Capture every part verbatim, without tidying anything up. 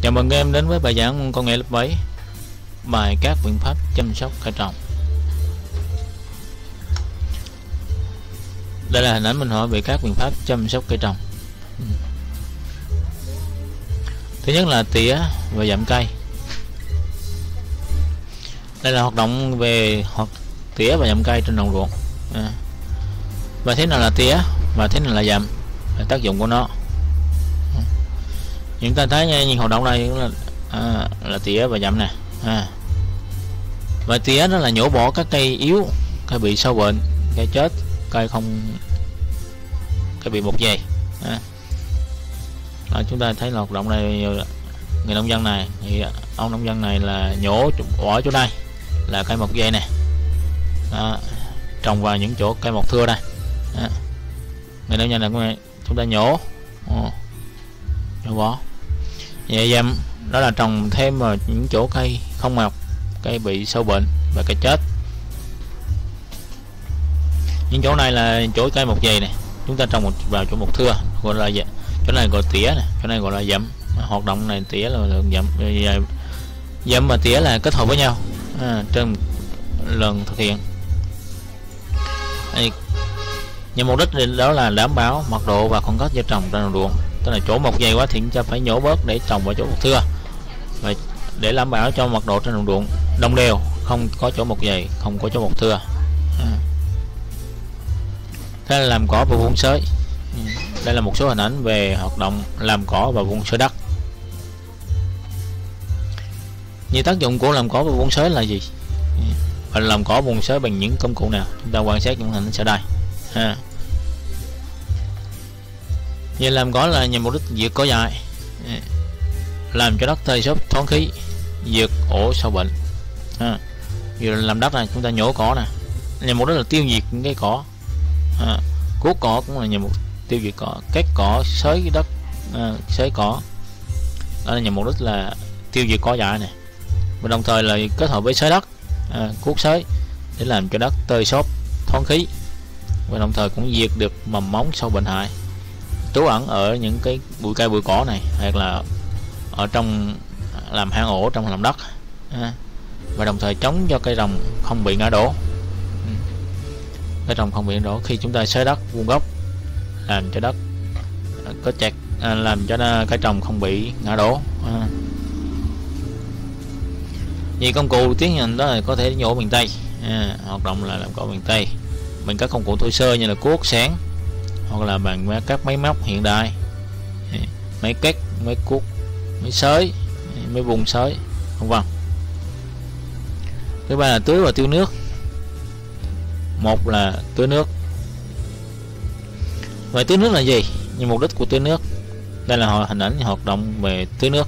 Chào mừng các em đến với bài giảng công nghệ lớp bảy, bài các biện pháp chăm sóc cây trồng. Đây là hình ảnh minh họa về các biện pháp chăm sóc cây trồng. Thứ nhất là tỉa và dặm cây. Đây là hoạt động về hoạt tỉa và dặm cây trên đồng ruộng. À. Và thế nào là tỉa và thế nào là dặm, là tác dụng của nó. Chúng ta thấy những hoạt động này là à, là tỉa và dặm nè. À. Và tỉa đó là nhổ bỏ các cây yếu, cây bị sâu bệnh, cây chết, cây không cây bị một dày. À. Đó, chúng ta thấy là hoạt động này người nông dân này thì ông nông dân này là nhổ bỏ chỗ đây là cây mọc dây này, đó, trồng vào những chỗ cây mọc thưa đây. Đó. Người nông dân này chúng ta nhổ Ồ, nhổ bỏ. Vậy dặm đó là trồng thêm vào những chỗ cây không mọc, cây bị sâu bệnh và cây chết. Những chỗ này là chỗ cây mọc dày này, chúng ta trồng vào chỗ mọc thưa, gọi là chỗ này gọi tỉa này, chỗ này gọi là dặm. Hoạt động này tỉa là dặm, dặm và tỉa là kết hợp với nhau à, trên lần thực hiện. Đây, nhưng mục đích đó là đảm bảo mật độ và khoảng cách gieo trồng trên đồng ruộng. Tức là chỗ mọc dày quá thì chúng ta phải nhổ bớt để trồng vào chỗ mọc thưa, và để đảm bảo cho mật độ trên đồng ruộng đồng đều, không có chỗ mọc dày, không có chỗ mọc thưa. À. Thế là làm cỏ và vuông xới. Đây là một số hình ảnh về hoạt động làm cỏ và vuông xới đất. Như tác dụng của làm cỏ và vuông xới là gì? Và làm cỏ vuông xới bằng những công cụ nào? Chúng ta quan sát những hình sau đây. À. Như làm cỏ là nhằm mục đích diệt cỏ dại, làm cho đất tơi xốp thoáng khí, diệt ổ sâu bệnh. À. Như làm đất này chúng ta nhổ cỏ nè, nhằm mục đích là tiêu diệt những cái cỏ. À. Cuốc cỏ cũng là nhằm mục tiêu diệt cỏ, cắt cỏ, xới đất, à, xới cỏ, đó là nhằm mục đích là tiêu diệt cỏ dại này. Và đồng thời là kết hợp với xới đất, à, cuốc xới để làm cho đất tơi xốp thoáng khí, và đồng thời cũng diệt được mầm móng sâu bệnh hại trú ẩn ở những cái bụi cây bụi cỏ này, hoặc là ở trong làm hang ổ trong lòng đất. À, và đồng thời chống cho cây trồng không bị ngã đổ. Cây trồng không bị ngã đổ khi chúng ta xới đất vuông góc, làm cho đất có chặt, à, làm cho cây trồng không bị ngã đổ. À. Vì công cụ tiến hành đó là có thể nhổ miền Tây, à, hoạt động là làm cỏ miền Tây bằng các công cụ thô sơ như là cuốc, xẻng, hoặc là bằng các máy móc hiện đại, máy cắt, máy cuốc, máy xới, máy vùng xới, vân vân. Thứ ba là tưới và tiêu nước. Một là tưới nước. Vậy tưới nước là gì? Nhưng mục đích của tưới nước, đây là hình ảnh hoạt động về tưới nước.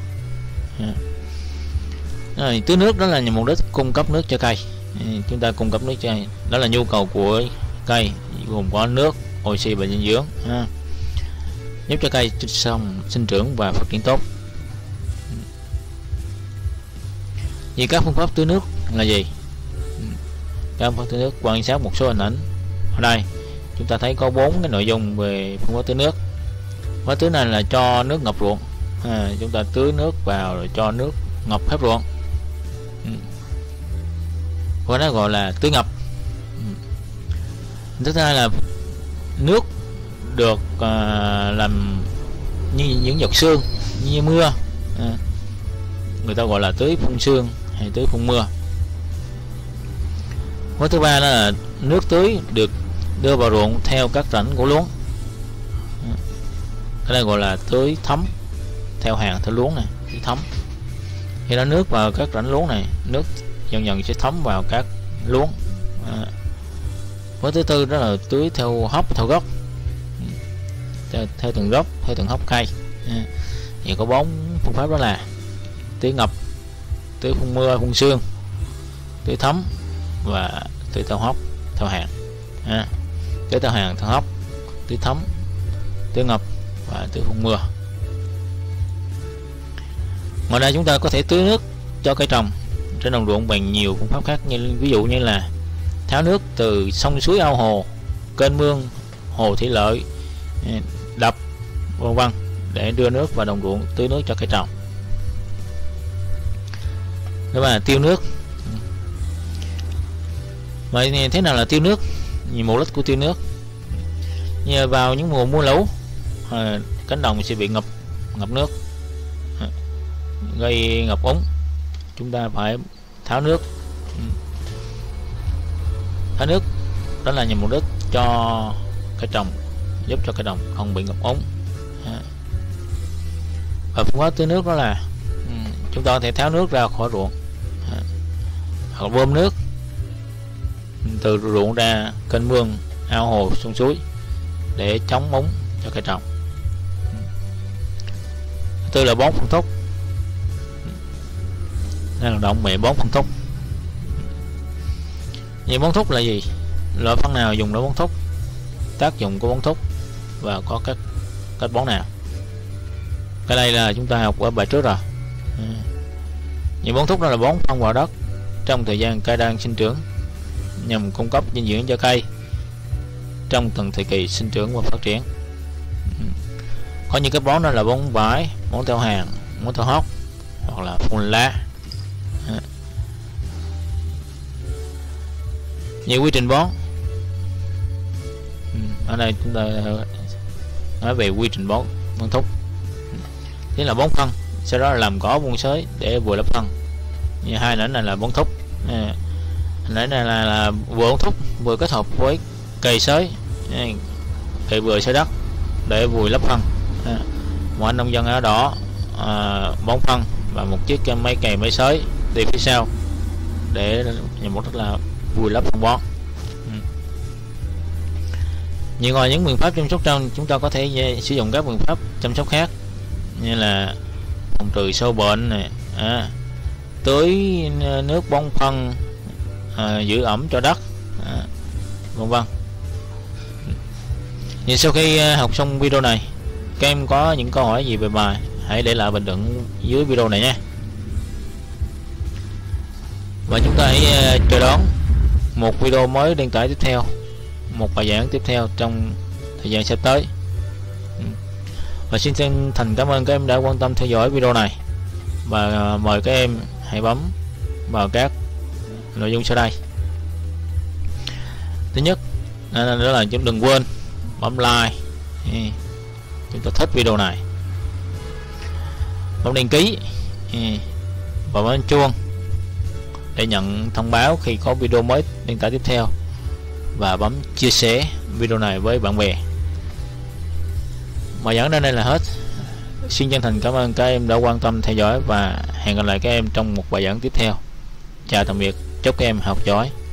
Rồi, tưới nước đó là nhằm mục đích cung cấp nước cho cây. Chúng ta cung cấp nước cho cây, đó là nhu cầu của cây, gồm có nước, oxy và dinh dưỡng, ha, giúp cho cây xong sinh trưởng và phát triển tốt. Vì các phương pháp tưới nước là gì? Các phương pháp tưới nước, quan sát một số hình ảnh ở đây, chúng ta thấy có bốn cái nội dung về phương pháp tưới nước. Phương pháp tưới này là cho nước ngập ruộng, à, chúng ta tưới nước vào rồi cho nước ngập hết ruộng, và nó gọi là tưới ngập. Thứ hai là nước được à, làm như những giọt sương, như mưa, à, người ta gọi là tưới phun sương hay tưới phun mưa. Với thứ ba đó là nước tưới được đưa vào ruộng theo các rãnh của luống, cái này gọi là tưới thấm theo hàng theo luống này, tưới thấm. Khi đó nước vào các rãnh luống này, nước dần dần sẽ thấm vào các luống. À. Với thứ tư đó là tưới theo hốc, theo gốc, theo, theo từng gốc, theo từng hốc cây. À. Thì có bốn phương pháp đó là tưới ngập, tưới phun mưa, phun sương, tưới thấm và tưới theo hốc, theo hàng. À. Tưới theo hàng, theo hốc, tưới thấm, tưới ngập và tưới phun mưa. Ngoài ra chúng ta có thể tưới nước cho cây trồng trên đồng ruộng bằng nhiều phương pháp khác, như ví dụ như là tháo nước từ sông suối, ao hồ, kênh mương, hồ thủy lợi, đập, vân vân, để đưa nước vào đồng ruộng tưới nước cho cây trồng. Đó là tiêu nước. Vậy thế nào là tiêu nước? Mục đích của tiêu nước, như vào những mùa mưa lũ, à, cánh đồng sẽ bị ngập ngập nước, à, gây ngập úng, chúng ta phải tháo nước. Tháo nước đó là nhằm mục đích cho cây trồng, giúp cho cây trồng không bị ngập úng. À. Và phương pháp tưới nước đó là um, chúng ta có thể tháo nước ra khỏi ruộng, à, hoặc bơm nước từ ruộng ra kênh mương, ao hồ, sông suối để chống úng cho cây trồng. Thứ là bón phân thúc. Đây là động mẹ bón phân thúc. Vậy bón thúc là gì? Loại phân nào dùng để bón thúc? Tác dụng của bón thúc và có các cách bón nào? Cái đây là chúng ta học ở bài trước rồi. Vậy bón thúc đó là bón phân vào đất trong thời gian cây đang sinh trưởng nhằm cung cấp dinh dưỡng cho cây trong từng thời kỳ sinh trưởng và phát triển. Có những cái bón đó là bón vải, bón theo hàng, bón theo hót, hoặc là phun lá. Nhiều quy trình bón. Ở đây chúng ta nói về quy trình bón bón thúc. Thế là bón phân, sau đó là làm cỏ buông xới để vùi lấp phân. Như hai nữa này là bón thúc. Nãy này là, là vừa bón thúc vừa kết hợp với cày xới, cày bừa xới đất để vùi lấp phân. À, mọi nông dân ở đó à, bón phân và một chiếc máy cày máy xới đi phía sau để nhằm mục đích là vùi lấp phân bón. Ừ. Như ngoài những biện pháp chăm sóc trong, chúng ta có thể sử dụng các biện pháp chăm sóc khác như là phòng trừ sâu bệnh này, à, tưới nước bón phân, à, giữ ẩm cho đất, à, vân vân. Nhưng sau khi học xong video này, các em có những câu hỏi gì về bài, hãy để lại bình luận dưới video này nhé. Và chúng ta hãy chờ đón một video mới đăng tải tiếp theo, một bài giảng tiếp theo trong thời gian sắp tới. Và xin chân thành cảm ơn các em đã quan tâm theo dõi video này, và mời các em hãy bấm vào các nội dung sau đây. Thứ nhất đó là chúng đừng quên bấm like, chúng ta thích video này, bấm đăng ký và bấm chuông để nhận thông báo khi có video mới đăng tải tiếp theo, và bấm chia sẻ video này với bạn bè. Bài giảng đến đây là hết. Xin chân thành cảm ơn các em đã quan tâm theo dõi, và hẹn gặp lại các em trong một bài giảng tiếp theo. Chào tạm biệt, chúc các em học giỏi.